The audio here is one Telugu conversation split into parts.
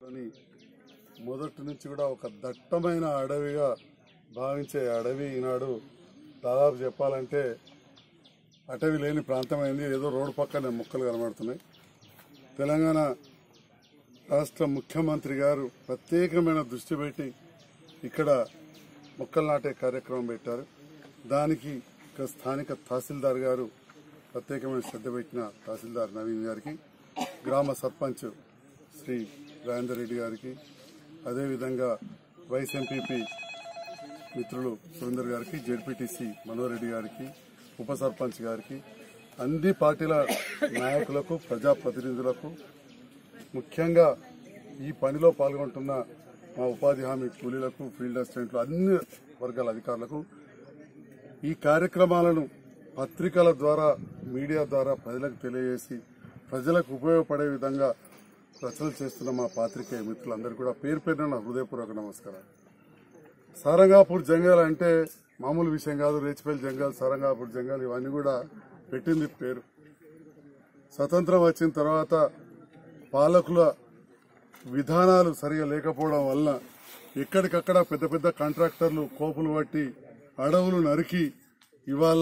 మొదటి నుంచి కూడా ఒక దట్టమైన అడవిగా భావించే అడవి ఈనాడు దాదాపు చెప్పాలంటే అటవీ లేని ప్రాంతమైంది. ఏదో రోడ్డు పక్కన మొక్కలు కనబడుతున్నాయి. తెలంగాణ రాష్ట్ర ముఖ్యమంత్రి గారు ప్రత్యేకమైన దృష్టి పెట్టి ఇక్కడ మొక్కలు నాటే కార్యక్రమం పెట్టారు. దానికి ఇక్కడ స్థానిక తహసీల్దార్ గారు ప్రత్యేకమైన శ్రద్ధ పెట్టిన తహసీల్దార్ నవీన్ గారికి, గ్రామ సర్పంచ్ శ్రీ రాజేందర్ రెడ్డి గారికి, అదేవిధంగా వైస్ ఎంపీపీ మిత్రులు సురేందర్ గారికి, జెడ్పీటీసీ మనోహర్ రెడ్డి గారికి, ఉప సర్పంచ్ గారికి, అన్ని పార్టీల నాయకులకు, ప్రజాప్రతినిధులకు, ముఖ్యంగా ఈ పనిలో పాల్గొంటున్న మా ఉపాధి హామీ కూలీలకు, ఫీల్డ్ అసిస్టెంట్లు, అన్ని వర్గాల అధికారులకు ఈ కార్యక్రమాలను పత్రికల ద్వారా, మీడియా ద్వారా ప్రజలకు తెలియజేసి ప్రజలకు ఉపయోగపడే విధంగా రచనలు చేస్తున్న మా పాత్రికేయ మిత్రులందరూ కూడా పేరు పేరున నా హృదయపూర్వక నమస్కారం. సారంగాపూర్ జంగల్ అంటే మామూలు విషయం కాదు. రేచిపల్లి జంగల్, సారంగాపూర్ జంగల్ ఇవన్నీ కూడా పెట్టింది పేరు. స్వతంత్రం వచ్చిన తర్వాత పాలకుల విధానాలు సరిగా లేకపోవడం వల్ల ఎక్కడికక్కడ పెద్ద పెద్ద కాంట్రాక్టర్లు కోపులు పట్టి అడవులు నరికి ఇవాళ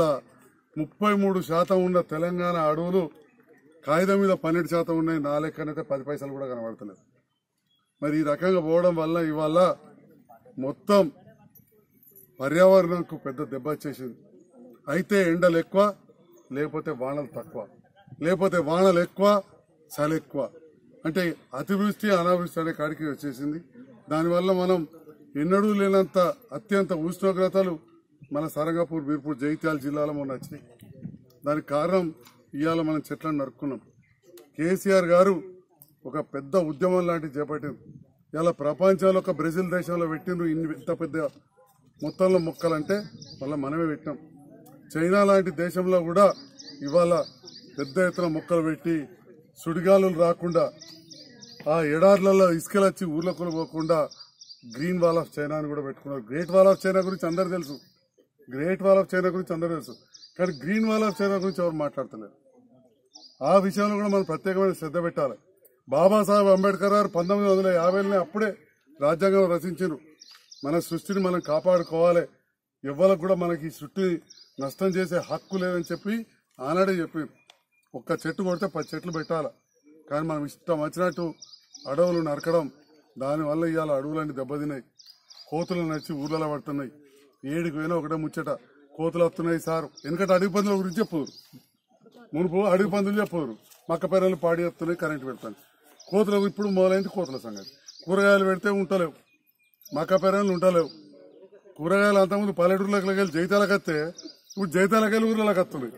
33% ఉన్న తెలంగాణ అడవులు కాగితం మీద 12% ఉన్నాయి. నా లెక్కనైతే 10 పైసలు కూడా కనబడతలేదు. మరి ఈ రకంగా పోవడం వల్ల ఇవాళ మొత్తం పర్యావరణంకు పెద్ద దెబ్బ వచ్చేసింది. అయితే ఎండలు ఎక్కువ, లేకపోతే వానలు తక్కువ, లేకపోతే వానలు ఎక్కువ, చలి ఎక్కువ, అంటే అతివృష్టి అనావృష్టి అనే కాడికి వచ్చేసింది. దానివల్ల మనం ఎన్నడూ లేనంత అత్యంత ఉష్ణోగ్రతలు మన సారంగపూర్, బీర్పూర్, జగిత్యాల జిల్లాలో మొన్న వచ్చినాయి. దానికి కారణం ఇవాళ మనం చెట్లను నరుక్కున్నాం. కేసీఆర్ గారు ఒక పెద్ద ఉద్యమం లాంటివి చేపట్టింది. ఇలా ప్రపంచంలో ఒక బ్రెజిల్ దేశంలో పెట్టిండ్రు ఇంత పెద్ద మొత్తంలో మొక్కలంటే మళ్ళీ మనమే పెట్టినాం. చైనా లాంటి దేశంలో కూడా ఇవాళ పెద్ద ఎత్తున మొక్కలు పెట్టి సుడిగాలులు రాకుండా, ఆ ఎడార్లలో ఇసుకలు వచ్చి ఊర్లకు పోకుండా గ్రీన్ వాల్ ఆఫ్ చైనా అని కూడా పెట్టుకున్నారు. గ్రేట్ వాల్ ఆఫ్ చైనా గురించి అందరూ తెలుసు, కానీ గ్రీన్ వాల్ ఆఫ్ చైనా గురించి ఎవరు మాట్లాడతలేరు. ఆ విషయంలో కూడా మనం ప్రత్యేకమైన శ్రద్ధ పెట్టాలి. బాబాసాహెబ్ అంబేద్కర్ గారు 1950 అప్పుడే రాజ్యాంగం రచించారు. మన సృష్టిని మనం కాపాడుకోవాలి, ఎవ్వరికి కూడా మనకి ఈ సృష్టిని నష్టం చేసే హక్కు లేదని చెప్పి ఆనాడే చెప్పారు. ఒక్క చెట్టు కొడితే 10 చెట్లు పెట్టాలి. కానీ మనం ఇష్టం వచ్చినట్టు అడవులు నరకడం, దానివల్ల ఇవాళ అడవులన్నీ దెబ్బతిన్నాయి. కోతులు నడిచి ఊర్లలో పడుతున్నాయి. ఏడికి పోయినా ఒకటే ముచ్చట, కోతులు వస్తున్నాయి సార్. ఎందుకంటే అడవి పందుల గురించి చెప్పరు, మునుపు అడవి పందులు చెప్పరు. మక్క పెరలు పాడి వస్తున్నాయి, కరెంటు పెడతాను. కోతులకు ఇప్పుడు మొదలైంది కోతుల సంగతి. కూరగాయలు పెడితే ఉండలేవు, మక్క పెరలు ఉండలేవు. కూరగాయలు అంతకుముందు పల్లెటూరులోకి వెళ్ళి జైతాలకు వస్తే ఇప్పుడు జైతాలకు వెళ్ళి ఊర్లలోకి వస్తున్నాయి.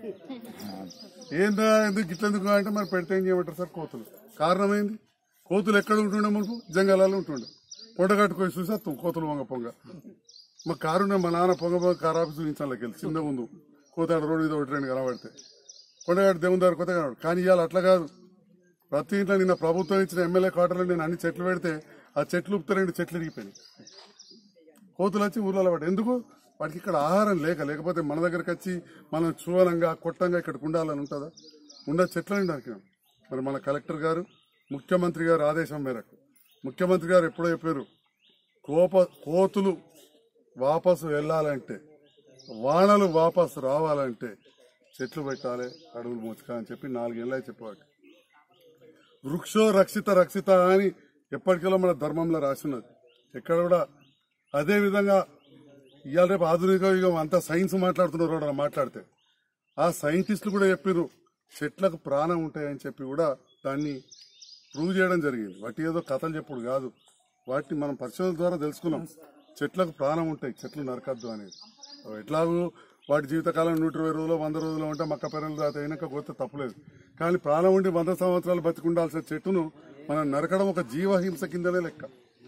ఏందా ఎందుకు గిట్లెందుకు అంటే మరి పెడితే ఏం చేయమంటారు సార్? కోతులు. కారణం ఏంది? కోతులు ఎక్కడ ఉంటుండే? మునుపు జంగలాల్లో ఉంటుండే. పొండ కట్టుకొని చూసేస్తాం కోతులు పొంగ పొంగ. మా కారుండే, మా నాన్న పొంగ పొంగ కారు ఆఫీసు చూపించాలకి వెళ్ళి చిన్న ముందు కోతాడు రోడ్డు మీద 1-2 కనబడితే కొండగట్టు దేవుని దగ్గర కొత్త కనబడు. కానీ ఇవాళ అట్లా కాదు. ప్రతి ఇంట్లో నిన్న ప్రభుత్వం ఇచ్చిన ఎమ్మెల్యే క్వార్టర్లో నేను అన్ని చెట్లు పెడితే ఆ చెట్లు ఉప్పు 2 చెట్లు ఇరిగిపోయినాయి. కోతులు వచ్చి ఊర్లలో పడి. ఎందుకు? వాటికి ఇక్కడ ఆహారం లేకపోతే మన దగ్గరకు వచ్చి మనం చూవనంగా కొట్టంగా ఇక్కడికి ఉండాలని ఉంటుందా? చెట్లని నరికినాం. మరి మన కలెక్టర్ గారు, ముఖ్యమంత్రి గారు ఆదేశం మేరకు ముఖ్యమంత్రి గారు ఎప్పుడో చెప్పారు, కోతులు వాపసు వెళ్లాలంటే, వానలు వాపసు రావాలంటే చెట్లు పెట్టాలి, అడవులు మోచుకోవాలని చెప్పి 4 ఏళ్ళ చెప్పేవాడు. వృక్షో రక్షిత అని ఎప్పటికెళ్ళో మన ధర్మంలో రాసినది ఎక్కడ కూడా. అదే విధంగా ఇవాళ రేపు ఆధునిక యుగం అంతా సైన్స్ మాట్లాడుతున్నారు. మాట్లాడితే ఆ సైంటిస్టులు కూడా చెప్పారు చెట్లకు ప్రాణం ఉంటాయని చెప్పి కూడా దాన్ని ప్రూవ్ చేయడం జరిగింది. వాటి ఏదో కథలు చెప్పుడు కాదు, వాటిని మనం పరిశోధన ద్వారా తెలుసుకున్నాం. చెట్లకు ప్రాణం ఉంటాయి, చెట్లు నరకద్దు అనేది. ఎట్లాగూ వాటి జీవితకాలం 120 రోజులు 100 రోజులు ఉంటే మక్క పెరలు అయినాక కొత్త తప్పులేదు. కానీ ప్రాణం ఉండి 100 సంవత్సరాలు బతికుండాల్సిన చెట్టును మనం నరకడం ఒక జీవహింస కిందనే లెక్క.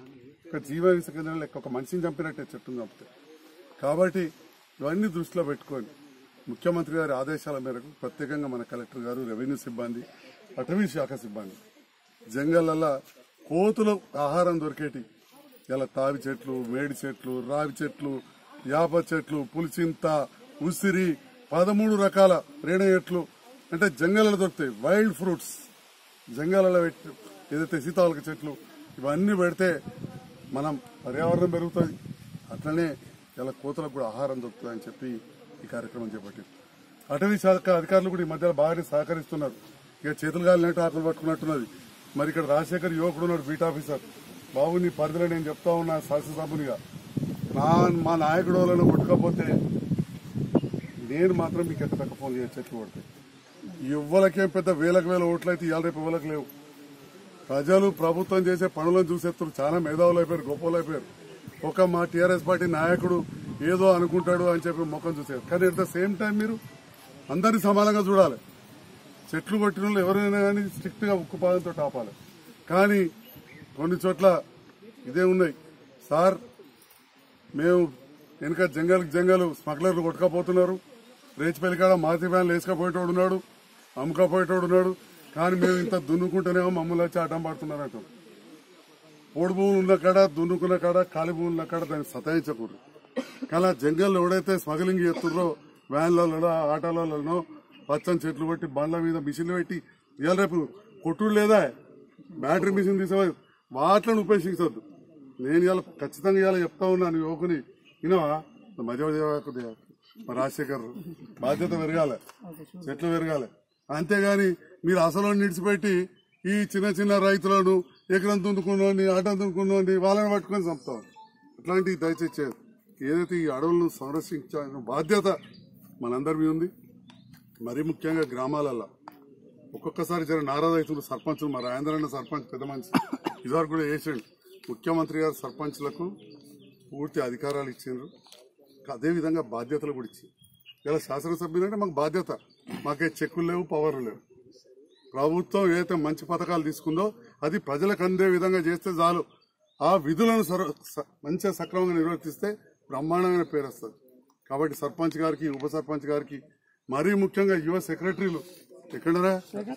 ఒక మనిషిని చంపినట్టే చెట్టును చంపితే. కాబట్టి ఇవన్నీ దృష్టిలో పెట్టుకొని ముఖ్యమంత్రి గారి ఆదేశాల మేరకు ప్రత్యేకంగా మన కలెక్టర్ గారు, రెవెన్యూ సిబ్బంది, అటవీ శాఖ సిబ్బంది జంగళ్ళల్లో కోతులు ఆహారం దొరికేటి ఇలా తావి చెట్లు, మేడి చెట్లు, రావి చెట్లు, యాప చెట్లు, పులిచింత, ఉసిరి, 13 రకాల రేణ చెట్లు అంటే జంగలలో దొరుకుతాయి. వైల్డ్ ఫ్రూట్స్ జంగలలో ఏదైతే సీతాఫలక చెట్లు ఇవన్నీ పెడితే మనం పర్యావరణం పెరుగుతుంది, అట్లనే ఇలా కోతలకు కూడా ఆహారం దొరుకుతుంది అని చెప్పి ఈ కార్యక్రమం చేపట్టింది. అటవీ శాఖ అధికారులు కూడా ఈ మధ్యలో బాగానే సహకరిస్తున్నారు. ఇక చేతులు గాలినట్టు ఆకులు పట్టుకున్నట్టున్నది. మరి ఇక్కడ రాజశేఖర్ యువకుడు ఉన్నాడు, బీట్ ఆఫీసర్. బాబు నీ పరిధిలో నేను చెప్తా ఉన్నా శాసనసభ్యునిగా, మా నాయకుడు వాళ్ళను కొట్టుకపోతే నేను మాత్రం మీకు ఎక్కడ తక్కువ ఫోన్ చేయ చెట్లు కొడతాయి. ఇవ్వలకేం పెద్ద వేలకు వేల ఓట్లు అయితే ఇవాళ రేపు ఇవ్వలకు లేవు. ప్రజలు ప్రభుత్వం చేసే పనులను చూసేస్తారు, చాలా మేధావులు అయిపోయారు, గొప్పలు అయిపోయారు. ఒక మా టీఆర్ఎస్ పార్టీ నాయకుడు ఏదో అనుకుంటాడు అని చెప్పి ముఖం చూసారు. కానీ అట్ ద సేమ్ టైం మీరు అందరినీ సమానంగా చూడాలి. చెట్లు కొట్టిన వాళ్ళు ఎవరైనా కానీ స్ట్రిక్ట్ గా ఉక్కుపాదంతో ఆపాలి. కానీ కొన్ని చోట్ల ఇదే ఉన్నాయి సార్, మేము వెనుక జంగలు స్మగ్లర్లు కొట్టుకపోతున్నారు, రేచిపల్లి కాడ మాతి వ్యాన్లు వేసుకపోయేటోడు ఉన్నాడు, అమ్ముకపోయేటోడు ఉన్నాడు. కానీ మేము ఇంత దున్నుకుంటేనేమో మమ్మల్ని వచ్చి అడ్డం పడుతున్నారంట. పొడి భూములు ఉన్న కాడ, దున్నుకున్న కాడ, ఖాళీ భూములు ఉన్న కాడ దాన్ని సతాయించకూడదు. కానీ జంగల్లో ఎవడైతే స్మగ్లింగ్ చేస్తున్నారో వ్యాన్లలో ఆటోలలో పచ్చని చెట్లు పెట్టి బండ్ల మీద మిషన్లు పెట్టి ఇవాళ రేపు కొట్టుడు లేదా బ్యాటరీ మిషన్ తీసేవారు, వాటిని ఉపేక్షించద్దు. నేను ఇవాళ ఖచ్చితంగా ఇవాళ చెప్తా ఉన్నాను యువకుని, వినవా మధ్య రాజశేఖర్ బాధ్యత పెరగాలి, చెట్లు పెరగాలి. అంతేగాని మీరు అసలు నిడిచిపెట్టి ఈ చిన్న చిన్న రైతులను ఎకరం దున్నుకున్నోండి, ఆటం దున్నుకున్నోండి వాళ్ళని పట్టుకొని చంపుతాం. అట్లాంటివి దయచేసి ఏదైతే ఈ అడవులను సంరక్షించాల్సిన బాధ్యత మనందరి మీద ఉంది. మరీ ముఖ్యంగా గ్రామాలలో ఒక్కొక్కసారి జర నారా రైతులు సర్పంచులు, మా రాజేంద్రన్న సర్పంచ్ పెద్ద మనిషి ఇదివరకు కూడా వేసిండు. ముఖ్యమంత్రి గారు సర్పంచ్లకు పూర్తి అధికారాలు ఇచ్చిండ్రు, అదేవిధంగా బాధ్యతలు కూడా ఇచ్చింది. ఇలా శాసనసభ్యులంటే మాకు బాధ్యత, మాకే చెక్కులు లేవు, పవర్లు లేవు. ప్రభుత్వం ఏదైతే మంచి పథకాలు తీసుకుందో అది ప్రజలకు అందే విధంగా చేస్తే చాలు. ఆ విధులను మంచిగా సక్రమంగా నిర్వర్తిస్తే బ్రహ్మాండమైన పేరు వస్తుంది. కాబట్టి సర్పంచ్ గారికి, ఉప సర్పంచ్ గారికి, మరీ ముఖ్యంగా యువ సెక్రటరీలు ఎక్కడరా,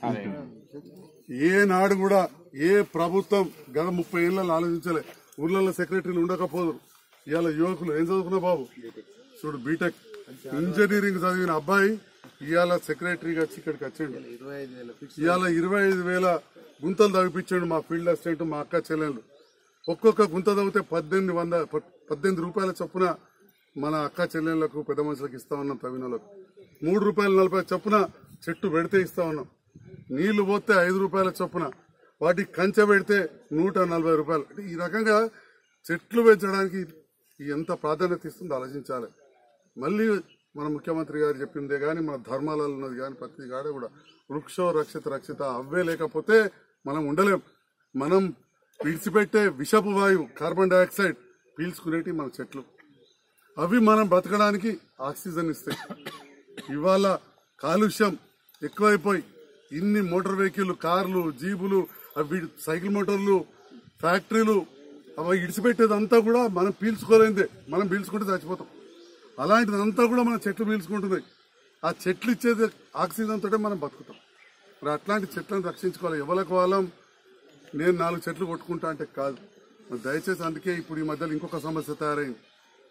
ఏనాడు కూడా ఏ ప్రభుత్వం గత 30 ఏళ్ళలో ఆలోచించలే ఊర్లలో సెక్రటరీలు ఉండకపోదు. ఇవాళ యువకులు ఏం చదువుకున్నా బాబు చూడు, బీటెక్ ఇంజనీరింగ్ చదివిన అబ్బాయి ఇవాళ సెక్రటరీగా వచ్చి ఇక్కడికి వచ్చాడు. ఇవాళ 25,000 గుంతలు తవ్విపించాడు మా ఫీల్డ్ అసిస్టెంట్, మా అక్క చెల్లెళ్ళు. ఒక్కొక్క గుంత తవ్వితే 18 రూపాయల చొప్పున మన అక్క చెల్లెళ్లకు, పెద్ద మనుషులకు ఇస్తా ఉన్నాం. తవ్వినలకు ₹3.40 చొప్పున చెట్టు పెడితే ఇస్తా ఉన్నాం. నీళ్లు పోతే 5 రూపాయల చొప్పున, వాటికి కంచె పెడితే 140 రూపాయలు. అంటే ఈ రకంగా చెట్లు పెంచడానికి ఎంత ప్రాధాన్యత ఇస్తుందో ఆలోచించాలి. మళ్ళీ మన ముఖ్యమంత్రి గారు చెప్పిందే గాని, మన ధర్మాలలో ఉన్నది కానీ, ప్రతి కాడ కూడా వృక్షో రక్షిత అవే లేకపోతే మనం ఉండలేం. మనం పీల్చిపెట్టే విషపు వాయువు కార్బన్ డైఆక్సైడ్ పీల్చుకునేటి మన చెట్లు, అవి మనం బతకడానికి ఆక్సిజన్ ఇస్తాయి. ఇవాళ కాలుష్యం ఎక్కువైపోయి ఇన్ని మోటార్ వెహికల్, కార్లు, జీబులు, అవి సైకిల్ మోటార్లు, ఫ్యాక్టరీలు, అవి ఇడిచిపెట్టేదంతా కూడా మనం పీల్చుకోలేందే. మనం పీల్చుకుంటే చచ్చిపోతాం. అలాంటిదంతా కూడా మన చెట్లు పీల్చుకుంటున్నాయి. ఆ చెట్లు ఇచ్చేది ఆక్సిజన్ తోటే మనం బతుకుతాం. మరి అట్లాంటి చెట్లను రక్షించుకోవాలి. ఎవరికి వాళ్ళం నేను 4 చెట్లు కొట్టుకుంటా అంటే కాదు. దయచేసి అందుకే ఇప్పుడు ఈ మధ్యలో ఇంకొక సమస్య తయారైంది.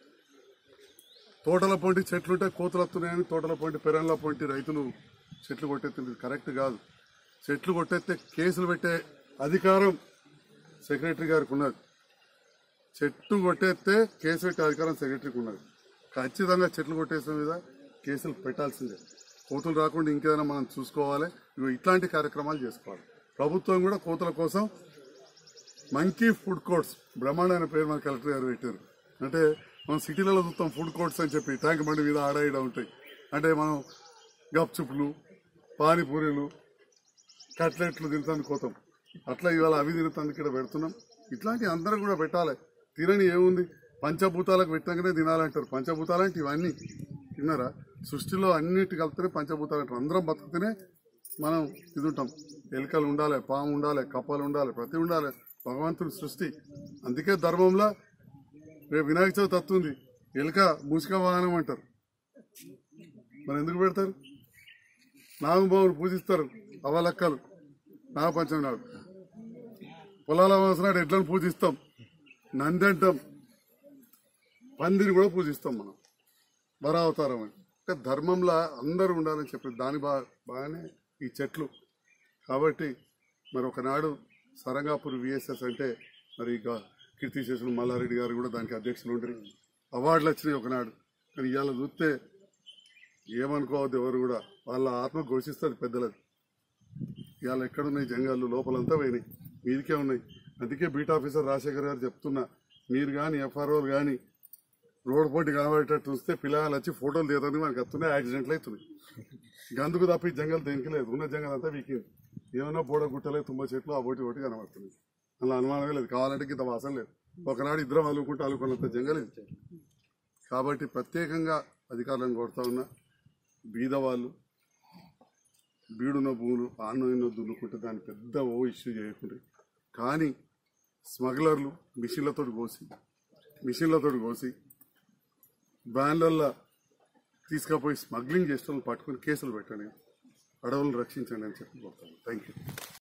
తోటల పొంటి చెట్లుంటే కోతలు వస్తున్నాయని తోటల పొంటి, పెరన్ల పొంటి రైతులు చెట్లు కొట్టేస్తుంది. కరెక్ట్ కాదు. చెట్లు కొట్టేస్తే కేసులు పెట్టే అధికారం సెక్రటరీ గారికి ఉన్నది. చెట్టు కొట్టేస్తే కేసు పెట్టే అధికారం సెక్రటరీకి ఉన్నది. ఖచ్చితంగా చెట్లు కొట్టేసిన మీద కేసులు పెట్టాల్సిందే. కోతులు రాకుండా ఇంకేదైనా మనం చూసుకోవాలి. ఇట్లాంటి కార్యక్రమాలు చేసుకోవాలి. ప్రభుత్వం కూడా కోతుల కోసం మంకీ ఫుడ్ కోర్ట్స్, బ్రహ్మాండమైన పేరు మన కలెక్టర్ గారు పెట్టారు. అంటే మనం సిటీలలో చూస్తాం ఫుడ్ కోర్ట్స్ అని చెప్పి, ట్యాంక్ బండి మీద ఆడ ఉంటాయి. అంటే మనం గప్చుప్లు, పానీపూరీలు, కట్లెట్లు తింటాను కోతాం. అట్లా ఇవాళ అవి తినటానికి ఇక్కడ పెడుతున్నాం. ఇట్లాంటివి అందరూ కూడా పెట్టాలి. తినని ఏముంది, పంచభూతాలకు పెట్టినాకనే తినాలంటారు. పంచభూతాలంటే ఇవన్నీ తిన్నారా? సృష్టిలో అన్నిటి కలిపితేనే పంచభూతాలు అంటారు. అందరం బతుకుతేనే మనం ఇది ఉంటాం. ఎలుకలు ఉండాలి, పాము ఉండాలి, కప్పలు ఉండాలి, ప్రతి ఉండాలి. భగవంతుడి సృష్టి. అందుకే ధర్మంలో రేపు వినాయక చవితి వస్తుంది, ఎలుక మూసిక వాహనం అంటారు. మరి ఎందుకు పెడతారు? నాగబాబుని పూజిస్తారు అవలక్కలు నాగపంచమి నాడు. పొలాల అవసరం ఎడ్లను పూజిస్తాం, నంది అంటాం, పందిని కూడా పూజిస్తాం మనం, వరావతారం అని. అంటే ధర్మంలో అందరూ ఉండాలని చెప్పి దాని బాగానే ఈ చెట్లు. కాబట్టి మరి ఒకనాడు సరంగాపూర్ విఎస్ఎస్ అంటే మరి కీర్తిశేషులు మల్లారెడ్డి గారు కూడా దానికి అధ్యక్షులు ఉంటారు. అవార్డులు వచ్చినాయి ఒకనాడు. కానీ ఇవాళ చూస్తే ఏమనుకోవద్దు, ఎవరు కూడా వాళ్ళ ఆత్మ ఘోషిస్తుంది పెద్దలది. ఇవాళ ఎక్కడున్నాయి జంగాళ్ళు, లోపలంతా పోయినాయి, మీదికే ఉన్నాయి. అందుకే బీట్ ఆఫీసర్ రాజశేఖర్ గారు చెప్తున్నా, మీరు కానీ ఎఫ్ఆర్ఓలు కానీ రోడ్డు పోటీ కనబడేటట్టు చూస్తే పిల్లలు వచ్చి ఫోటోలు తీయడానికి మనకి వస్తున్నాయి, యాక్సిడెంట్లు అవుతున్నాయి. గందుకు తప్ప ఈ జంగల్ దేనికి లేదు, ఉన్న జంగల్ అంతా వీకింది. ఏమన్నా బోడ గుట్టలే, తుమ్మ చెట్లు ఆ ఒకటి కనబడుతున్నాయి. అలా అనుమానమే లేదు. కావాలంటే ఇంత వాసన లేదు. ఒకనాడు ఇద్దరం అలుకున్నంత జంగల్ ఇది. కాబట్టి ప్రత్యేకంగా అధికారులను కోరుతా ఉన్నా, బీదవాళ్ళు బీడున్న భూములు ఆన్నో దున్నుకుంటే దాన్ని పెద్ద ఇష్యూ చేయకుండా, కానీ స్మగ్లర్లు మిషన్లతో కోసి వ్యాన్లల్లో తీసుకుపోయి స్మగ్లింగ్ చేసిన పట్టుకుని కేసులు పెట్టండి, అడవులను రక్షించండి అని చెప్పి కోరుతాను. Thank you.